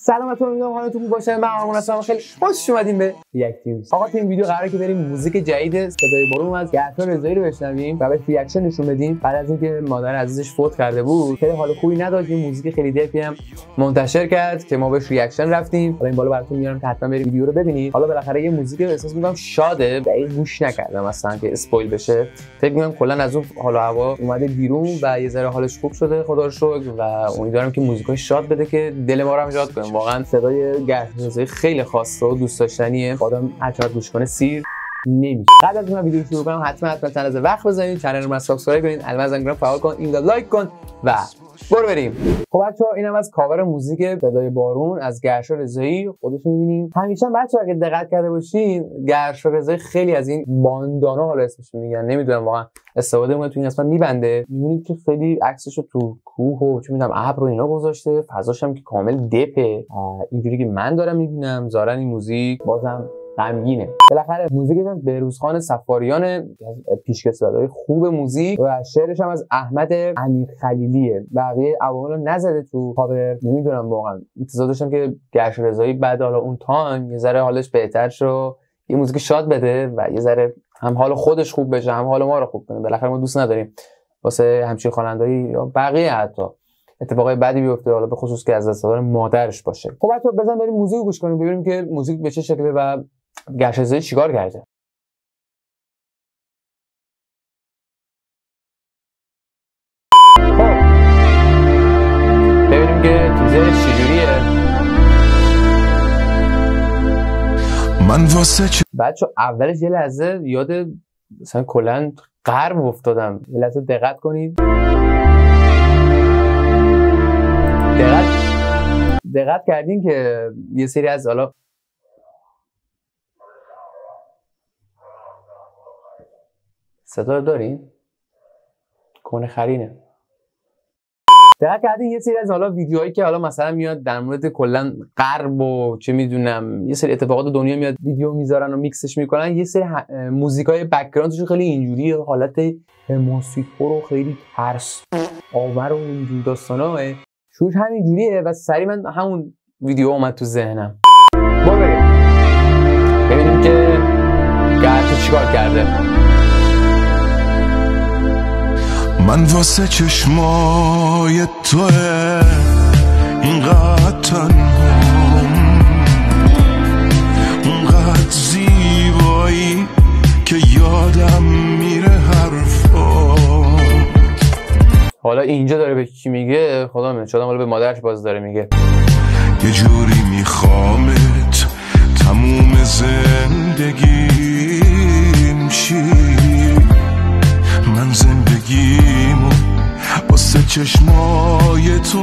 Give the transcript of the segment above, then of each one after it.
سلامتون، امیدوارم حالتون خوب باشه. من بارون هستم. خیلی خوش اومدین به ریاکتیو. آقا تو این ویدیو قراره که بریم موزیک جدید صدای بارون از گرشا رضایی رو بشنویم و به ریاکشن نشون بدیم. بعد از اینکه مادر عزیزش فوت کرده بود، خیلی حال خوبی نداشت. این موزیک خیلی دفی هم منتشر کرد که ما بهش ریاکشن رفتیم. حالا این بالا براتون میارم که حتما برید ویدیو رو ببینید. حالا بالاخره یه موزیک احساس می‌کنم شاده، دقیق گوش نکردم مثلا که اسپویل بشه. فکر می‌کنم کلا از اون حال و هوا اومده بیرون و یه ذره حالش خوب شده خدا رو شکر و امیدوارم که موزیکای شاد بده که دل ما رو هم شاد کنه. واقعا صدای گرشا رضایی خیلی خاصه و دوست داشتنیه. آدم هر چقدر گوش کنه سیر نمیشه. قبل از اینکه ویدیو شروع کنم حتما چند وقت بزنید، کانال رو سابسکرایب کنید، الان زنگ رو فعال کن، این لایک کن و برو بریم. خب بچه‌ها اینم از کاور موزیک صدای بارون از گرشا رزایی. خودتون می‌بینید. همیشه بچه‌ها اگه دقت کرده باشین گرشا رزایی خیلی از این باندانا حالا اسمش میگن، نمیدونم واقعا استفاده می‌کنه تو این قسمت میبنده. می‌بینید که خیلی عکسشو تو کوه و چه می‌دونم ابر و اینا گذاشته، فضاش هم که کامل دپه. اینجوری که من دارم می‌بینم ظاهرا این موزیک بازم غمگینه. بالاخره موزیک از بهروزخان صفاریان، پیشکسوت‌های خوب موزیک و شعرش هم از احمد امیرخلیلیه. بقیه عوامل رو نزده تو کاور، نمیدونم واقعا. انتظار داشتم که گرشا رضایی بعد حالا اون تایم یه ذره حالش بهتر شه، یه موزیک شاد بده و یه ذره هم حال خودش خوب بشه هم حال ما رو خوب کنه. بالاخره ما دوست نداریم واسه همچین خواننده‌ای یا بقیه حتی اتفاقای بدی بیفته، حالا به خصوص که از دست دادن مادرش باشه. خب بچه‌ها بزن بریم موزیک گوش کنیم ببینیم که موزیک به چه شکله و گرشا رضایی چیکار کرده. خب ببینیم که تیزرش چجوریه. من واسه بچه‌ها اولش یه لحظه یاد مثلا کلا غرب افتادم. یه لحظه دقت کنید. دقت کردین که یه سری از حالا صدا دارین؟ کنه خرینه. دقت کردین یه سری از حالا ویدیوهایی که حالا مثلا میاد در مورد کلا غرب و چه میدونم یه سری اتفاقات دنیا میاد ویدیو میذارن و میکسش میکنن، یه سری موزیکای بک‌گراندش خیلی اینجوریه، حالت حماسی‌خور و خیلی ترس آور و اینجور داستانا شوش همین جوریه و سری من همون ویدیو اومد تو ذهنم. برو بریم ببینیم که گرشا چیکار کرده. من واسه چشمای توه اینقدر تنهام، اونقدر زیبایی که یادم میره حرفات. حالا اینجا داره به کی میگه خدا میدونه، شاید حالا به مادرش باز داره میگه. یه جوری میخوامت تموم زندگیم شی، من زندگیمو واسه چشمای تو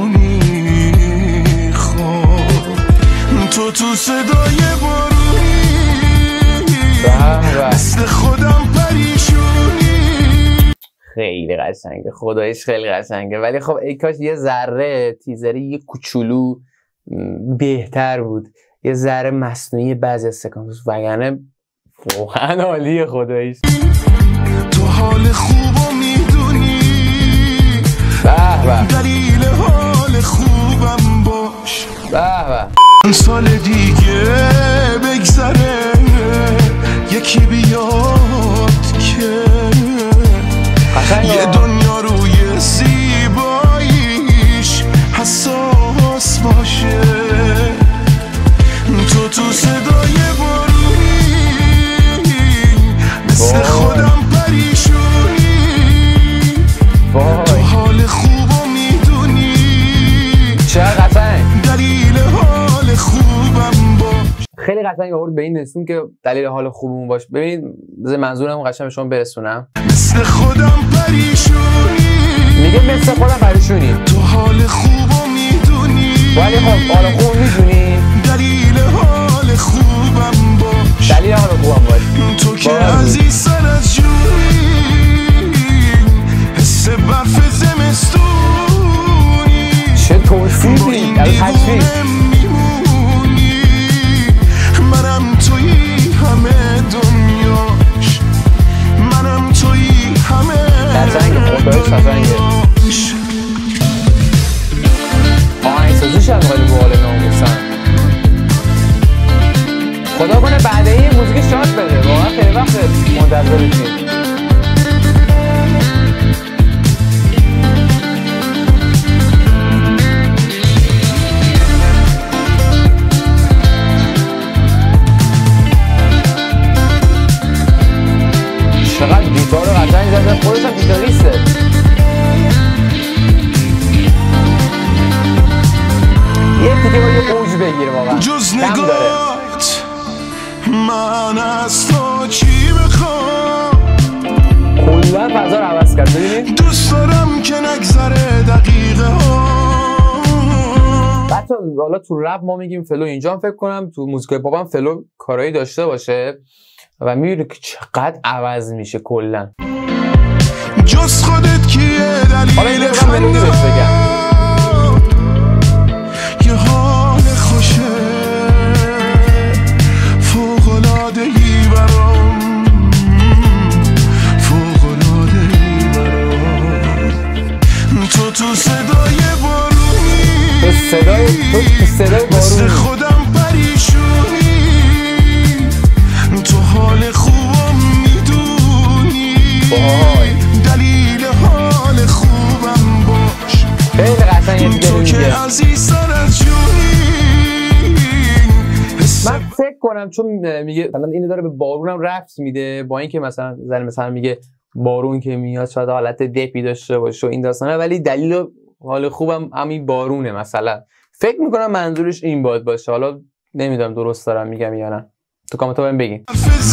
میخوام. تو صدای بارونی مثل خودم پریشونی. خیلی قشنگه، خدایش خیلی قشنگه، ولی خب ای کاش یه ذره تیزری یه کوچولو بهتر بود، یه ذره مصنوعی بعضی از سکانس، وگرنه واقعا عالیه خدایش. تو حال خوبو میدونی، دلیل حال خوبم باش. سال دیگه بگذره یکی بیاد که یه دنیا روی زیباییش حساس باشه. تو صدای بارونی مثل خودم پریشونی، تو حال خوبو میدونی، چقدر قشنگ، دلیل حال خوبم باش. خیلی قشنگ آورد به این رسون که دلیل حال خوبمون باش. ببینید منظورم قشنگ به شما برسونم. مثل خودم پریشونی، میگه مثل خودم پریشونی، تو حال خوبو میدونی، ولی خب حال خوب میدونی، دلیل حال خوبم باش. دلیل حال خوبم باش. تو که عزیز سر از جونی، حس برف زمستونی، چه توصیفی، یعنی تشریف. منم تویی همه دنیاش، منم تویی همه قشنگه. آهنگسازیش هم خیلی باحال ناموسن. شاد بده. واقعا خیلی وقت منتظرشیم. چقدر گیتار رو قشنگ زده، خودش هم گیتاریسته. یه تیکه باید اوج بگیره واقعا. جز نگاهت من از تو چی بخوام؟ کلا فضا رو عوض کرد. ببینید دوست دارم که نگذره دقیقه ها. حتی حالا تو رپ ما میگیم فلو، اینجا هم فکر کنم تو موزیک پاپ هم فلو کارایی داشته باشه و میبینی که چقدر عوض میشه کلا. جز خودت کیه دلیل خنده یه حال خوشه فوق‌العاده‌ای برام، فوق‌العاده‌ای برام. تو صدای بارونی، تو صدای بارون خودم پریشونی، تو حال خوبم میدونی، دلیل حال خوبم باش. خیلی قشنگه تو که عزیزتر از جونی. من فکر کنم چون میگه مثلا اینو داره به بارونم ربط میده، با اینکه مثلا مثلا میگه بارون که میاد شاید حالت دپی داشته باشه و این داستانه، ولی دلیل حال خوبم همین بارونه مثلا. فکر میکنم منظورش این باشه. حالا نمیدونم درست دارم میگم یا نه، تو کامنت ها بهم بگین.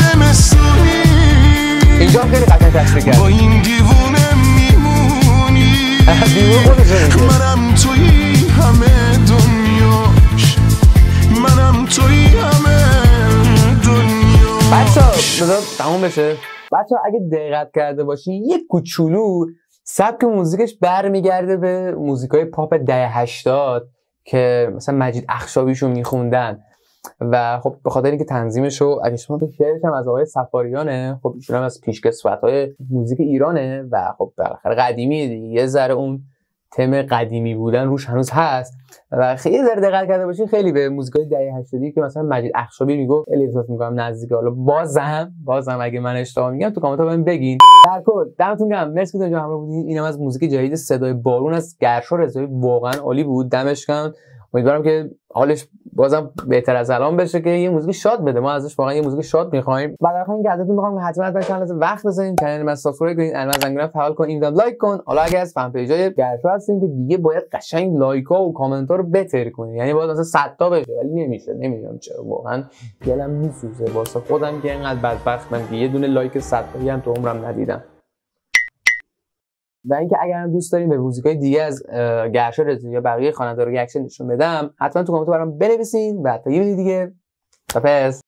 اینجا خیلی قشنگ تشریح کرد. با این دیوونه میمونی، دیوونه خودش میگه. منم توی همه دنیاش، منم توی همه دنیا. بچه‌ها بذار تموم بشه. بچه‌ها اگه دقت کرده باشین یه کوچولو سبک موزیکش برمیگرده به موزیکای پاپ دهه 80 که مثلا مجید اخشابیشو میخوندن و خب به خاطر اینکه تنظیمشو اگه شما تو شعرش هم از آقای صفاریانه، خب ایشون هم از پیشکسوت‌های موزیک ایرانه و خب بالاخره قدیمیه دیگه، یه ذره اون تم قدیمی بودن روش هنوز هست و خیلی ذره دقت کرده باشین خیلی به موزیکای دهه 80 که مثلا مجید اخشابی میگه خیلی احساس می‌کنم نزدیک. حالا بازم اگه من اشتباه میگم تو کامنت‌ها بهم بگین. در کل دمتون گرم، مرسی که تا همراه بودین. اینم از موزیک جدید صدای بارون از گرشا رضایی، واقعا عالی بود. دمش گرم. امیدوارم که حالش بازم بهتر از الان بشه که یه موزیک شاد بده. ما ازش واقعا یه موزیک شاد می‌خوایم. بعد از اینکه ازتون می‌خوام که حتما کانال وقت بزنین، کانال من سابسکرایب کنین، علامت زنگوله فعال کنین، لایک کن. حالا اگه از فن پیجای گرشا هستین که دیگه باید قشنگ لایک‌ها و کامنت‌ها رو بتر کنین، یعنی باید مثلا 100 تا بشه ولی نمیشه. نمیدونم چرا، واقعا دلم میسوزه واسه خودم که اینقدر بدبختم که یه دونه لایک 100 تایی هم تو عمرم ندیدم. و اینکه اگر هم دوست دارین به موزیکای دیگه از گرشا رضایی یا بقیه خواننده رو ریاکشن نشون بدم، حتما تو کامنت برام بنویسین و تا یه ویدیو دیگه. خدافظ.